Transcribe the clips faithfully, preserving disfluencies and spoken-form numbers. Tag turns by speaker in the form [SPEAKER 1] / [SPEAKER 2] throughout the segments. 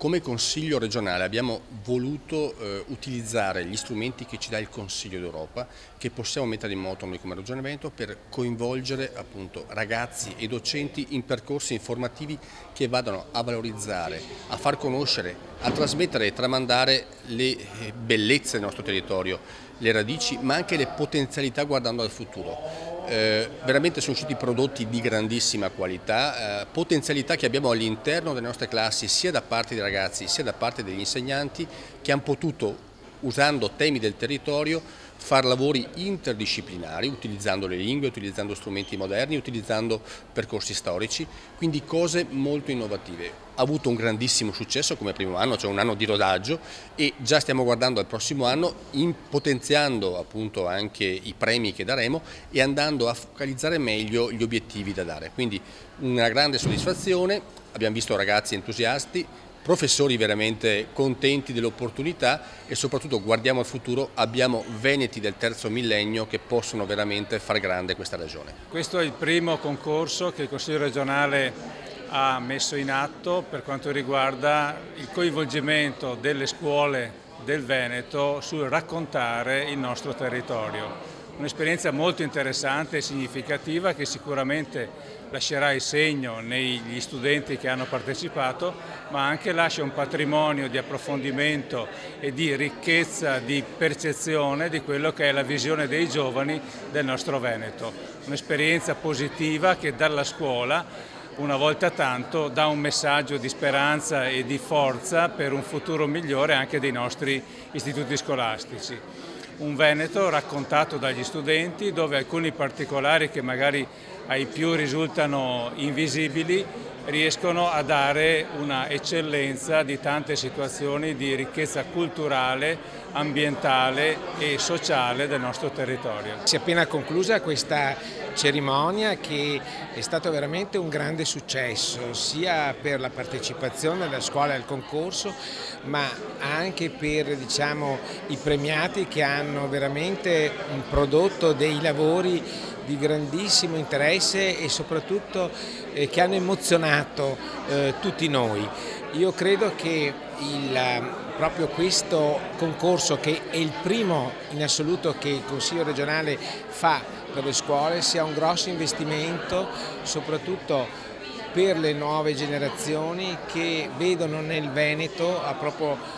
[SPEAKER 1] Come Consiglio regionale abbiamo voluto eh, utilizzare gli strumenti che ci dà il Consiglio d'Europa, che possiamo mettere in moto noi come Regione Veneto, per coinvolgere appunto ragazzi e docenti in percorsi informativi che vadano a valorizzare, a far conoscere, a trasmettere e tramandare le bellezze del nostro territorio, le radici, ma anche le potenzialità guardando al futuro. Eh, veramente sono usciti prodotti di grandissima qualità, eh, potenzialità che abbiamo all'interno delle nostre classi sia da parte dei ragazzi sia da parte degli insegnanti, che hanno potuto, usando temi del territorio, fare lavori interdisciplinari, utilizzando le lingue, utilizzando strumenti moderni, utilizzando percorsi storici, quindi cose molto innovative. Ha avuto un grandissimo successo come primo anno, cioè un anno di rodaggio, e già stiamo guardando al prossimo anno, in, potenziando appunto anche i premi che daremo e andando a focalizzare meglio gli obiettivi da dare. Quindi una grande soddisfazione, abbiamo visto ragazzi entusiasti, professori veramente contenti dell'opportunità e soprattutto guardiamo al futuro, abbiamo veneti del terzo millennio che possono veramente far grande questa regione.
[SPEAKER 2] Questo è il primo concorso che il Consiglio regionale ha messo in atto per quanto riguarda il coinvolgimento delle scuole del Veneto sul raccontare il nostro territorio. Un'esperienza molto interessante e significativa che sicuramente lascerà il segno negli studenti che hanno partecipato, ma anche lascia un patrimonio di approfondimento e di ricchezza di percezione di quello che è la visione dei giovani del nostro Veneto. Un'esperienza positiva che dalla scuola, una volta tanto, dà un messaggio di speranza e di forza per un futuro migliore anche dei nostri istituti scolastici. Un Veneto raccontato dagli studenti, dove alcuni particolari che magari ai più risultano invisibili riescono a dare una eccellenza di tante situazioni di ricchezza culturale, ambientale e sociale del nostro territorio.
[SPEAKER 3] Si è appena conclusa questa cerimonia che è stato veramente un grande successo sia per la partecipazione della scuola al concorso, ma anche per, diciamo, i premiati che hanno veramente prodotto dei lavori di grandissimo interesse e soprattutto eh, che hanno emozionato eh, tutti noi. Io credo che il, proprio questo concorso, che è il primo in assoluto che il Consiglio regionale fa per le scuole, sia un grosso investimento soprattutto per le nuove generazioni che vedono nel Veneto a proprio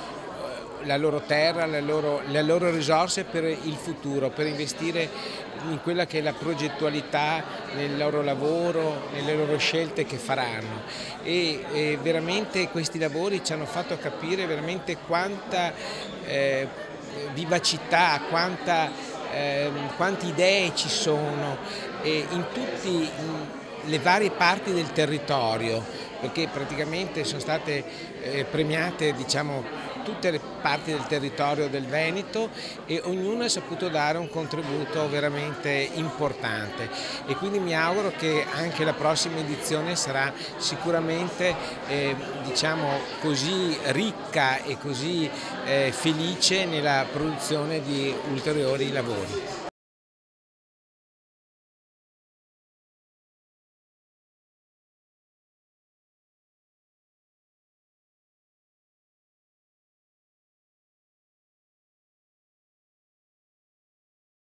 [SPEAKER 3] la loro terra, le loro, le loro risorse per il futuro, per investire in quella che è la progettualità nel loro lavoro, nelle loro scelte che faranno. E, e veramente questi lavori ci hanno fatto capire veramente quanta eh, vivacità, quanta, eh, quante idee ci sono eh, in tutte le varie parti del territorio, perché praticamente sono state eh, premiate, diciamo, tutte le parti del territorio del Veneto e ognuno ha saputo dare un contributo veramente importante, e quindi mi auguro che anche la prossima edizione sarà sicuramente eh, diciamo così ricca e così eh, felice nella produzione di ulteriori lavori.